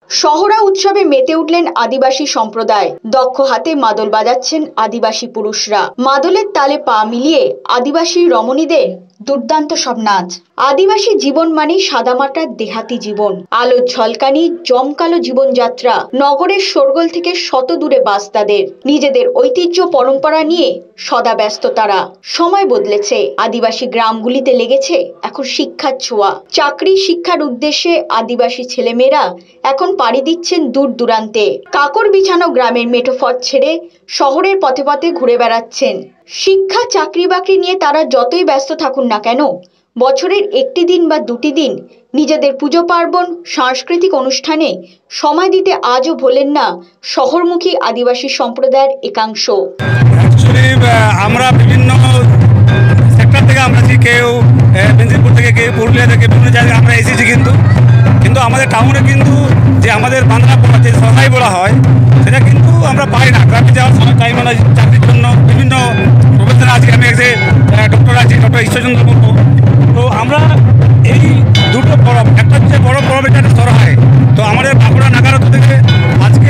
শহরা উৎসবে মেতে উঠলেন আদিবাসী সম্প্রদায়। দক্ষ হাতে মাদল বাজাচ্ছেন আদিবাসী পুরুষরা। মাদলের তালে পা মিলিয়ে আদিবাসী রমণীদের দুর্দান্ত সব নাচ। আদিবাসী জীবন মানেই সাদামাটার দেহাতি জীবন, আলোর ঝলকানি, জমকালো জীবনযাত্রা। নগরের শোরগোল থেকে শত দূরে বাস তাদের। নিজেদের ঐতিহ্য পরম্পরা নিয়ে সদা ব্যস্ত তারা। সময় বদলেছে, আদিবাসী গ্রামগুলিতে লেগেছে এখন শিক্ষার ছোঁয়া। চাকরি শিক্ষার উদ্দেশ্যে আদিবাসী ছেলেমেয়েরা এখন পাড়ি দিচ্ছেন দূর দূরান্তে। কাকর বিছানো গ্রামের মেঠোপথ ছেড়ে শহরের পথে পথে ঘুরে বেড়াচ্ছেন। শিক্ষা চাকরি বাকরি নিয়ে তারা যতই ব্যস্ত থাকুন না কেন, বছরের একটি দিন বা দুটি দিন নিজেদের পুজো পার্বণ, সাংস্কৃতিক অনুষ্ঠানে সময় দিতে আজও ভোলেন না শহরমুখী আদিবাসী সম্প্রদায়ের একাংশ। আমরা বিভিন্ন সেক্টর থেকে আমরা কেউ মেদিনীপুর থেকে, কেউ পুরুলিয়া থেকে, বিভিন্ন জায়গায় আমরা এসেছি, কিন্তু আমাদের টাউনে কিন্তু যে আমাদের বাংলা যে সহায় বলা হয় সেটা কিন্তু আমরা পাই না। গ্রামে যাওয়ার সময় টাইম মানে চাকরির জন্য বিভিন্ন প্রফেসর আছি, আমি ডক্টর আছি, ডক্টর ঈশ্বরচন্দ্র মুর্মু। তো আমরা এই দুটো পরব, একটা হচ্ছে বড় পরব, এটা সরহায়। তো আমাদের বাঁকুড়া নাগারত থেকে আজকে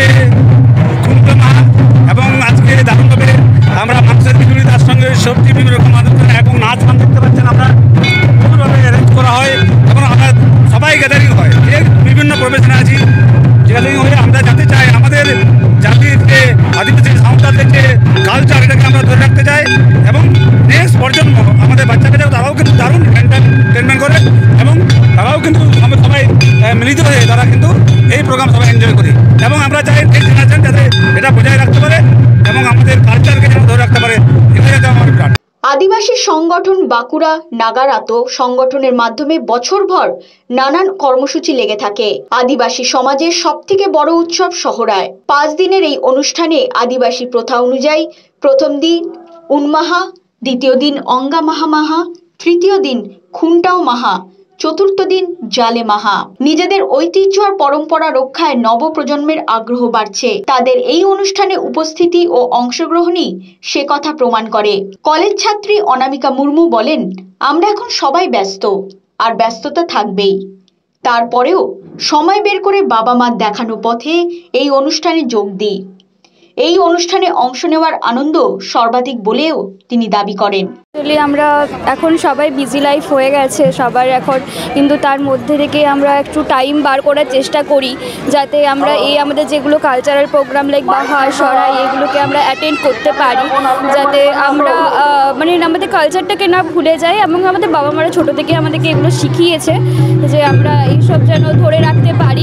কুমকুমা এবং আজকে দারুণভাবে আমরা মানুষের বিজুলি, তার সঙ্গে সবজি, বিভিন্ন রকম অনুষ্ঠান এবং নাচ গান দেখতে পাচ্ছেন। আমরা সুন্দরভাবে অ্যারেঞ্জ করা হয় এবং আমরা সবাই গ্যাদারিং হয়, বিভিন্ন প্রফেশনে আছি। গ্যাদারিং হয়ে আমরা জানতে চাই আমাদের জাতির যে আদিবাসী সাঁওতালদের যে কালচার, এটাকে আমরা ধরে রাখতে চাই এবং নেক্সট প্রজন্ম আমাদের বাচ্চা কাচ্চা তারাও কিন্তু দারুণ এন্টারটেনমেন্ট করে এবং তারাও কিন্তু সবাই মিলিত হয়ে তারা কিন্তু এই প্রোগ্রাম সবাই এনজয় করি এবং আমরা চাই এই জেনারেশন যাতে এটা বজায় রাখতে পারে এবং আমাদের কালচারকে যেন ধরে রাখতে পারে, এটা যাতে আমার প্রাণ। আদিবাসী সংগঠন বাঁকুড়া নাগারাত সংগঠনের মাধ্যমে বছরভর নানান কর্মসূচি লেগে থাকে। আদিবাসী সমাজের সবথেকে বড় উৎসব সহরায়। 5 দিনের এই অনুষ্ঠানে আদিবাসী প্রথা অনুযায়ী প্রথম দিন উনমাহা, দ্বিতীয় দিন অঙ্গা মাহা, তৃতীয় দিন খুনটাও মাহা, চতুর্থ দিন জালে মাহা। নিজেদের ঐতিহ্য আর পরম্পরা রক্ষায় নবপ্রজন্মের আগ্রহ বাড়ছে। তাদের এই অনুষ্ঠানে উপস্থিতি ও অংশগ্রহণই সে কথা প্রমাণ করে। কলেজ ছাত্রী অনামিকা মুর্মু বলেন, আমরা এখন সবাই ব্যস্ত, আর ব্যস্ততা থাকবেই। তারপরেও সময় বের করে বাবা মার দেখানো পথে এই অনুষ্ঠানে যোগ দিই। এই অনুষ্ঠানে অংশ নেওয়ার আনন্দ সর্বাধিক বলেও তিনি দাবি করেন। আমরা এখন সবাই বিজি লাইফ হয়ে গেছে সবার এখন, কিন্তু তার মধ্যে থেকে আমরা একটু টাইম বার করার চেষ্টা করি যাতে আমরা আমাদের যেগুলো কালচারাল প্রোগ্রাম লাইক বাহা, সরাই, এগুলোকে আমরা অ্যাটেন্ড করতে পারি, যাতে আমরা আমাদের কালচারটাকে না ভুলে যাই। এবং আমাদের বাবা মারা ছোটো থেকে আমাদেরকে এগুলো শিখিয়েছে যে আমরা এইসব যেন ধরে রাখতে পারি।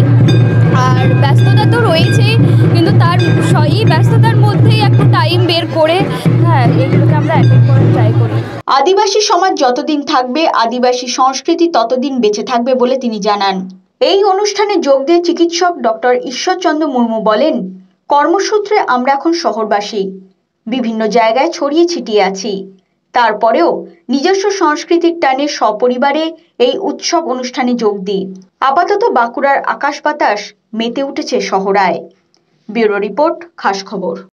আর ব্যস্ততা তো রয়েছেই, কিন্তু এই ব্যস্ততার মধ্যেই একটু টাইম বের করে এগুলোকে আমরা অ্যাটেন্ড করার ট্রাই করি। আদিবাসী সমাজ যতদিন থাকবে, আদিবাসী সংস্কৃতি ততদিন বেঁচে থাকবে বলে তিনি জানান। এই অনুষ্ঠানে যোগ দিয়ে চিকিৎসক ডক্টর ঈশ্বরচন্দ্র মুর্মু বলেন, কর্মসূত্রে আমরা এখন শহরবাসী, বিভিন্ন জায়গায় ছড়িয়ে ছিটিয়ে আছি। তারপরেও নিজস্ব সংস্কৃতির টানে সপরিবারে এই উৎসব অনুষ্ঠানে যোগ দিই। আপাতত বাঁকুড়ার আকাশ বাতাস মেতে উঠেছে শহরায়। ব্যুরো রিপোর্ট, খাস খবর।